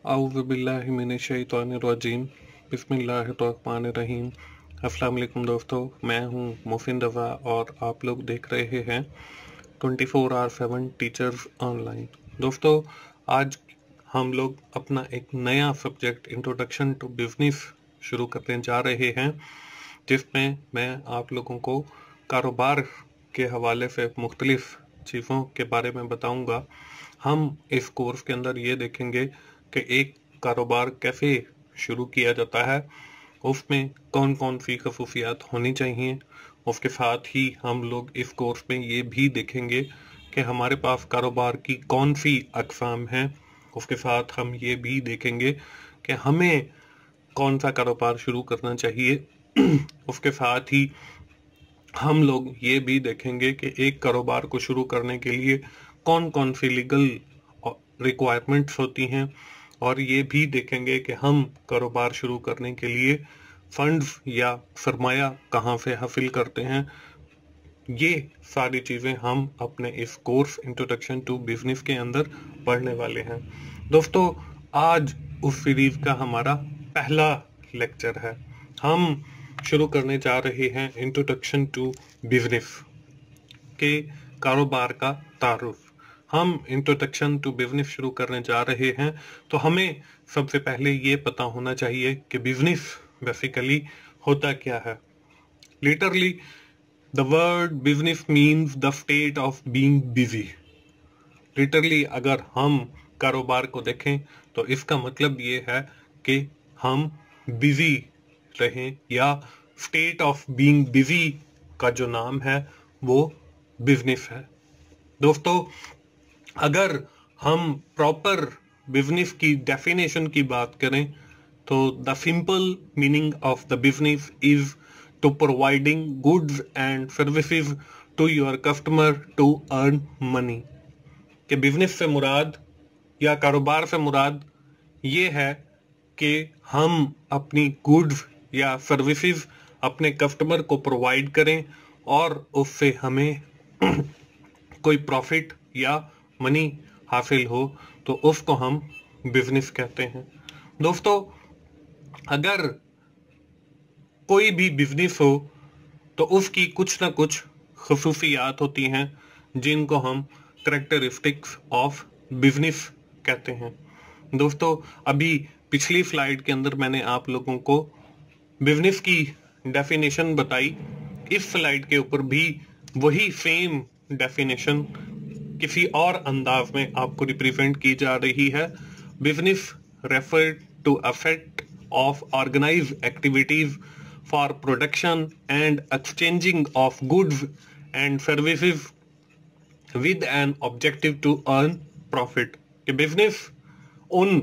आऊज़ुबिल्लाहि मिनश्शैतानिर्रजीम बिस्मिल्लाहिर्रहमानिर्रहीम। अस्सलाम वालेकुम दोस्तों, मैं हूं मोहसिन रज़ा और आप लोग देख रहे हैं 24/7 टीचर्स ऑनलाइन। दोस्तों, आज हम लोग अपना एक नया सब्जेक्ट इंट्रोडक्शन टू बिजनेस शुरू करने जा रहे हैं, जिसमें मैं आप लोगों को कारोबार के हवाले से मुख्तलिफ चीज़ों के बारे में बताऊंगा। हम इस कोर्स के अंदर ये देखेंगे कि एक कारोबार कैसे शुरू किया जाता है, उसमें कौन कौन सी खसूसियात होनी चाहिए। उसके साथ ही हम लोग इस कोर्स में ये भी देखेंगे कि हमारे पास कारोबार की कौन सी अक़साम हैं। उसके साथ हम ये भी देखेंगे कि हमें कौन सा कारोबार शुरू करना चाहिए। उसके साथ ही हम लोग ये भी देखेंगे कि एक कारोबार को शुरू करने के लिए कौन कौन सी लीगल रिक्वायरमेंट्स होती हैं, और ये भी देखेंगे कि हम कारोबार शुरू करने के लिए फंड्स या सरमाया कहाँ से हासिल करते हैं। ये सारी चीज़ें हम अपने इस कोर्स इंट्रोडक्शन टू बिजनेस के अंदर पढ़ने वाले हैं। दोस्तों, आज उस सीरीज का हमारा पहला लेक्चर है। हम शुरू करने जा रहे हैं इंट्रोडक्शन टू बिजनेस के कारोबार का तारुफ। हम इंट्रोडक्शन टू बिजनेस शुरू करने जा रहे हैं, तो हमें सबसे पहले ये पता होना चाहिए कि बिजनेस बेसिकली होता क्या है। Literally the word business means the state of being busy. Literally अगर हम कारोबार को देखें तो इसका मतलब ये है कि हम बिजी रहें, या स्टेट ऑफ बीइंग बिजी का जो नाम है वो बिजनेस है। दोस्तों, अगर हम प्रॉपर बिजनेस की डेफिनेशन की बात करें तो the simple meaning of the business is to providing goods and services to your customer to earn money. कि बिजनेस से मुराद या कारोबार से मुराद ये है कि हम अपनी गुड्स या सर्विसेज अपने कस्टमर को प्रोवाइड करें और उससे हमें कोई प्रॉफिट या मनी हासिल हो, तो उसको हम बिजनेस कहते हैं। दोस्तों, अगर कोई भी बिजनेस हो तो उसकी कुछ ना कुछ खसूसियात होती हैं, जिनको हम करैक्टरिस्टिक्स ऑफ बिजनेस कहते हैं। दोस्तों, अभी पिछली स्लाइड के अंदर मैंने आप लोगों को बिजनेस की डेफिनेशन बताई। इस स्लाइड के ऊपर भी वही सेम डेफिनेशन किसी और अंदाज में आपको रिप्रेजेंट की जा रही है। Business refer to affect of organised activities for production and exchanging of goods and services with an objective to earn profit. कि बिजनेस उन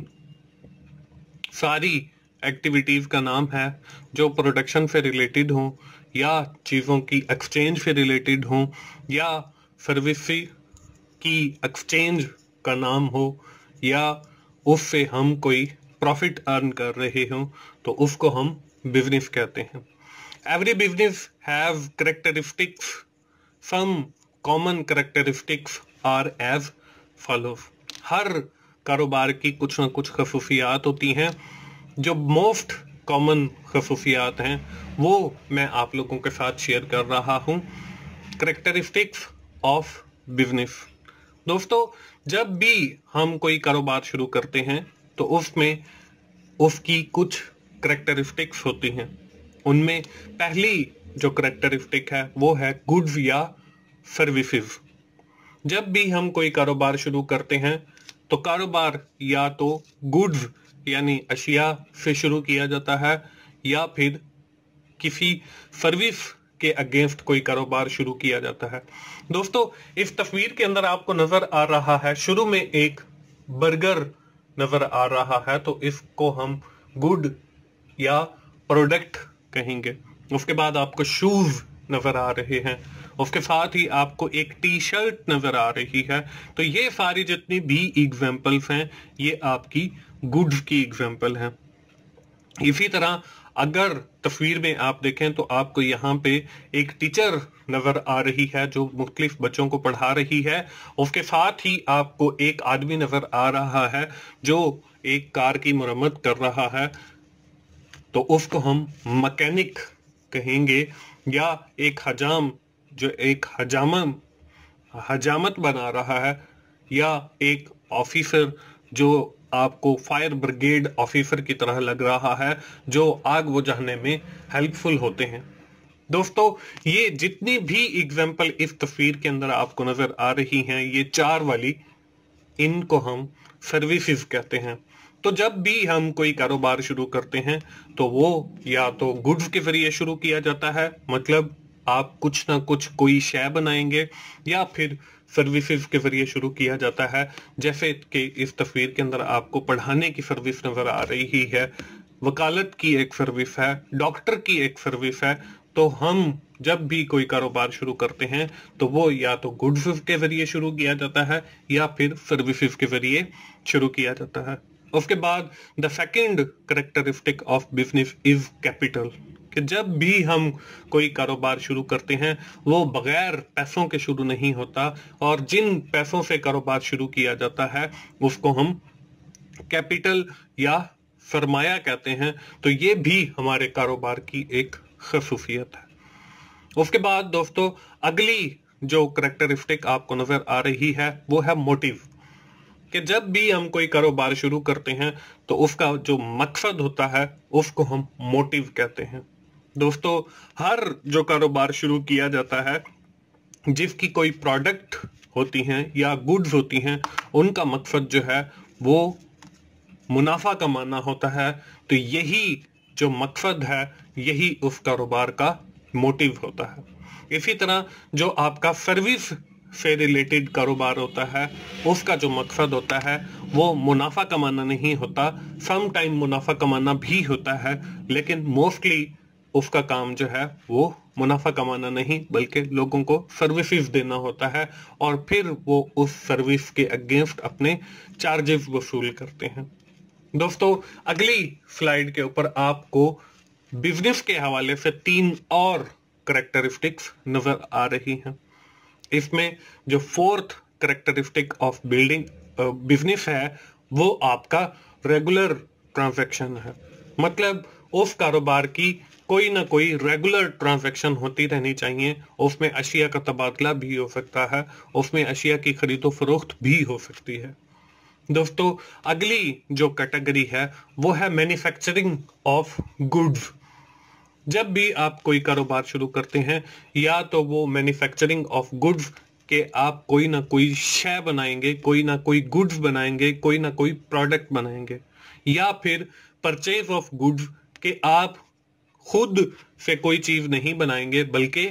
सारी एक्टिविटीज का नाम है जो प्रोडक्शन से रिलेटेड हो, या चीज़ों की एक्सचेंज से रिलेटेड हो, या सर्विस की एक्सचेंज का नाम हो, या उससे हम कोई प्रॉफिट अर्न कर रहे हो, तो उसको हम बिजनेस कहते हैं। Every business have characteristics. Some common characteristics are as follows. हर कारोबार की कुछ ना कुछ खसूसियात होती हैं। जो मोस्ट कॉमन खसूसियात हैं वो मैं आप लोगों के साथ शेयर कर रहा हूँ। Characteristics of business. दोस्तों, जब भी हम कोई कारोबार शुरू करते हैं तो उसमें उसकी कुछ कैरेक्टरिस्टिक्स होती हैं। उनमें पहली जो कैरेक्टरिस्टिक है वो है गुड्स या सर्विसेज। जब भी हम कोई कारोबार शुरू करते हैं तो कारोबार या तो गुड्स यानी अशिया से शुरू किया जाता है, या फिर किसी सर्विस के अगेंस्ट कोई कारोबार शुरू किया जाता है। दोस्तों, इस तस्वीर के अंदर आपको नजर आ रहा है, शुरू में एक बर्गर नजर आ रहा है, तो इसको हम गुड या प्रोडक्ट कहेंगे। उसके बाद आपको शूज नजर आ रहे हैं, उसके साथ ही आपको एक टी शर्ट नजर आ रही है। तो ये सारी जितनी भी एग्जाम्पल्स हैं ये आपकी गुड्स की एग्जाम्पल हैं। इसी तरह अगर तस्वीर में आप देखें तो आपको यहाँ पे एक टीचर नजर आ रही है जो मुख्तलिफ बच्चों को पढ़ा रही है। उसके साथ ही आपको एक आदमी नजर आ रहा है जो एक कार की मरम्मत कर रहा है, तो उसको हम मैकेनिक कहेंगे, या एक हजाम जो एक हजामत बना रहा है, या एक ऑफिसर जो आपको फायर ब्रिगेड ऑफिसर की तरह लग रहा है जो आग बुझाने में हेल्पफुल होते हैं। दोस्तों, ये जितनी भी एग्जाम्पल इस तस्वीर के अंदर आपको नजर आ रही हैं, ये 4 वाली, इनको हम सर्विसेज कहते हैं। तो जब भी हम कोई कारोबार शुरू करते हैं तो वो या तो गुड्स के जरिए शुरू किया जाता है, मतलब आप कुछ ना कुछ कोई शय बनाएंगे, या फिर सर्विसेज के जरिए शुरू किया जाता है, जैसे कि इस तस्वीर के अंदर आपको पढ़ाने की सर्विस नजर आ रही है, वकालत की एक सर्विस है, डॉक्टर की एक सर्विस है। तो हम जब भी कोई कारोबार शुरू करते हैं तो वो या तो गुड्स के जरिए शुरू किया जाता है या फिर सर्विसेज के जरिए शुरू किया जाता है। उसके बाद the second characteristic of business is capital, कि जब भी हम कोई कारोबार शुरू करते हैं वो बगैर पैसों के शुरू नहीं होता, और जिन पैसों से कारोबार शुरू किया जाता है उसको हम कैपिटल या सरमाया कहते हैं। तो ये भी हमारे कारोबार की एक खसूसियत है। उसके बाद दोस्तों, अगली जो कैरेक्टरिस्टिक आपको नजर आ रही है वो है मोटिव, कि जब भी हम कोई कारोबार शुरू करते हैं तो उसका जो मकसद होता है उसको हम मोटिव कहते हैं। दोस्तों, हर जो कारोबार शुरू किया जाता है जिसकी कोई प्रोडक्ट होती हैं या गुड्स होती हैं, उनका मकसद जो है वो मुनाफा कमाना होता है। तो यही जो मकसद है यही उस कारोबार का मोटिव होता है। इसी तरह जो आपका सर्विस से रिलेटेड कारोबार होता है उसका जो मकसद होता है वो मुनाफा कमाना नहीं होता, सम टाइम मुनाफा कमाना भी होता है, लेकिन मोस्टली उसका काम जो है वो मुनाफा कमाना नहीं बल्कि लोगों को सर्विसेज देना होता है, और फिर वो उस सर्विस के अगेंस्ट अपने चार्जेस वसूल करते हैं। दोस्तों, अगली स्लाइड के ऊपर आपको बिजनेस के हवाले से 3 और कैरेक्टरिस्टिक्स नजर आ रही हैं। इसमें जो 4th characteristic of building business है वो आपका रेगुलर ट्रांजैक्शन है, मतलब उस कारोबार की कोई ना कोई रेगुलर ट्रांजैक्शन होती रहनी चाहिए। उसमें अशिया का तबादला भी हो सकता है, उसमें अशिया की खरीदो फरोख्त भी हो सकती है। दोस्तों, अगली जो कैटेगरी है वो है मैन्युफैक्चरिंग ऑफ गुड्स। जब भी आप कोई कारोबार शुरू करते हैं या तो वो मैन्युफैक्चरिंग ऑफ गुड्स के आप कोई ना कोई शय बनाएंगे, कोई ना कोई गुड्स बनाएंगे, कोई ना कोई प्रोडक्ट बनाएंगे, या फिर परचेज ऑफ गुड्स के आप खुद से कोई चीज नहीं बनाएंगे बल्कि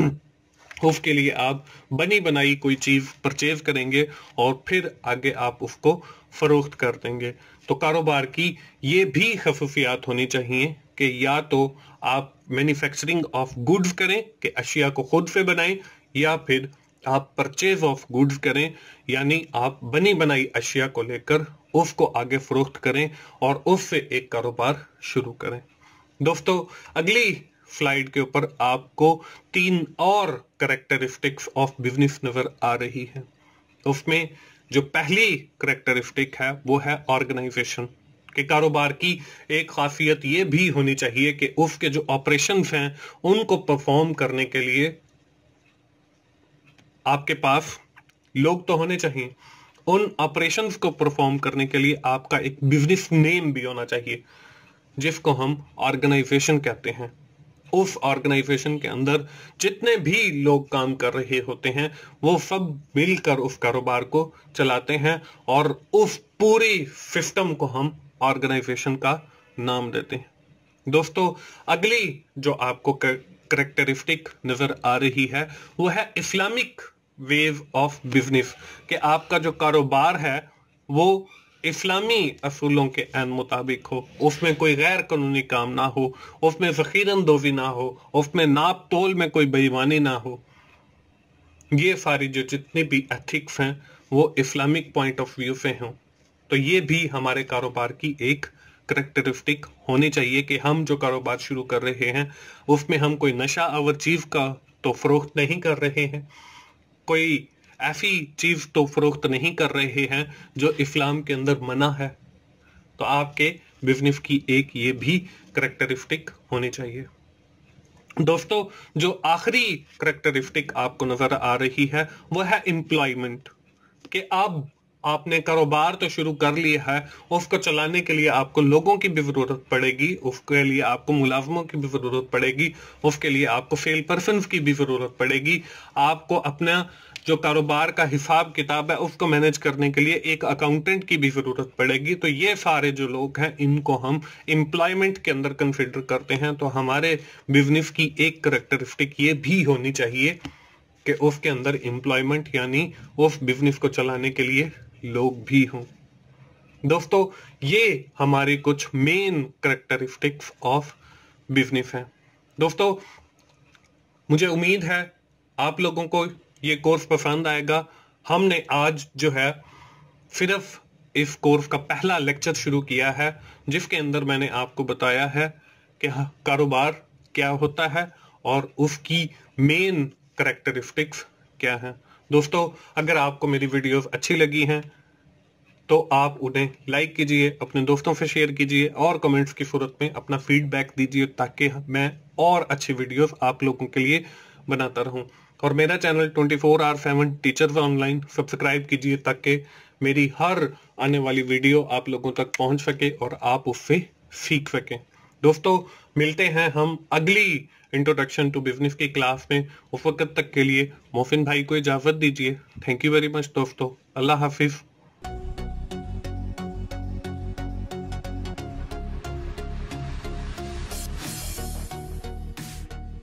उसके लिए आप बनी बनाई कोई चीज परचेज करेंगे और फिर आगे आप उसको फरोख्त कर देंगे। तो कारोबार की ये भी खसूसियात होनी चाहिए कि या तो आप मैन्युफैक्चरिंग ऑफ गुड्स करें कि अशिया को खुद से बनाएं, या फिर आप परचेज ऑफ गुड्स करें यानी आप बनी बनाई अशिया को लेकर उसको आगे फरोख्त करें और उससे एक कारोबार शुरू करें। दोस्तों, अगली स्लाइड के ऊपर आपको 3 और कैरेक्टरिस्टिक्स ऑफ बिजनेस नजर आ रही है। उसमें जो पहली कैरेक्टरिस्टिक है वो है ऑर्गेनाइजेशन, कि कारोबार की एक खासियत ये भी होनी चाहिए कि उसके जो ऑपरेशंस हैं उनको परफॉर्म करने के लिए आपके पास लोग तो होने चाहिए। उन ऑपरेशंस को परफॉर्म करने के लिए आपका एक बिजनेस नेम भी होना चाहिए जिसको हम ऑर्गेनाइजेशन कहते हैं। उस ऑर्गेनाइजेशन के अंदर जितने भी लोग काम कर रहे होते हैं वो सब मिलकर उस कारोबार को चलाते हैं और उस पूरी सिस्टम को हम ऑर्गेनाइजेशन का नाम देते हैं। दोस्तों, अगली जो आपको कैरेक्टरिस्टिक नजर आ रही है वो है इस्लामिक वेव ऑफ बिजनेस, कि आपका जो कारोबार है वो इस्लामी असूलों के एन मुताबिक हो, उसमें कोई गैर कानूनी काम ना हो, उसमें ज़ख़ीरअंदोज़ी ना हो, उसमें नाप तोल में कोई बेईमानी ना हो। ये सारी जो जितनी भी एथिक्स हैं वो इस्लामिक पॉइंट ऑफ व्यू से हों, तो ये भी हमारे कारोबार की एक करेक्टरिस्टिक होनी चाहिए कि हम जो कारोबार शुरू कर रहे हैं उसमें हम कोई नशा आवर चीज का तो फरोख्त नहीं कर रहे हैं, कोई ऐसी चीज तो फरोख्त नहीं कर रहे हैं जो इस्लाम के अंदर मना है। तो आपके बिजनेस की एक ये भी करेक्टरिस्टिक होनी चाहिए। दोस्तों, जो आखिरी करेक्टरिस्टिक आपको नजर आ रही है वो है एम्प्लॉयमेंट, कि अब आपने कारोबार तो शुरू कर लिया है, उसको चलाने के लिए आपको लोगों की भी जरूरत पड़ेगी, उसके लिए आपको मुलाजमों की भी जरूरत पड़ेगी, उसके लिए आपको सेल पर्सन की भी जरूरत पड़ेगी, आपको अपना जो कारोबार का हिसाब किताब है उसको मैनेज करने के लिए एक अकाउंटेंट की भी जरूरत पड़ेगी। तो ये सारे जो लोग हैं इनको हम एम्प्लॉयमेंट के अंदर कंसिडर करते हैं। तो हमारे बिजनेस की एक करेक्टरिस्टिक ये भी होनी चाहिए कि उसके अंदर एम्प्लॉयमेंट यानी उस बिजनेस को चलाने के लिए लोग भी हों। दोस्तों, ये हमारी कुछ मेन करेक्टरिस्टिक्स ऑफ बिजनेस हैं। दोस्तों, मुझे उम्मीद है आप लोगों को ये कोर्स पसंद आएगा। हमने आज जो है सिर्फ इस कोर्स का पहला लेक्चर शुरू किया है, जिसके अंदर मैंने आपको बताया है कि कारोबार क्या होता है और उसकी मेन करेक्टरिस्टिक्स क्या है। दोस्तों, अगर आपको मेरी वीडियोस अच्छी लगी हैं तो आप उन्हें लाइक कीजिए, अपने दोस्तों से शेयर कीजिए और कमेंट्स की सूरत में अपना फीडबैक दीजिए, ताकि मैं और अच्छी वीडियोस आप लोगों के लिए बनाता रहूं। और मेरा चैनल 24/7 टीचर्स ऑनलाइन सब्सक्राइब कीजिए, ताकि मेरी हर आने वाली वीडियो आप लोगों तक पहुंच सके और आप उससे सीख सकें। दोस्तों, मिलते हैं हम अगली इंट्रोडक्शन टू बिजनेस की क्लास में। उस वक्त तक के लिए मोहसिन भाई को इजाजत दीजिए। थैंक यू वेरी मच दोस्तों। अल्लाह हाफिज।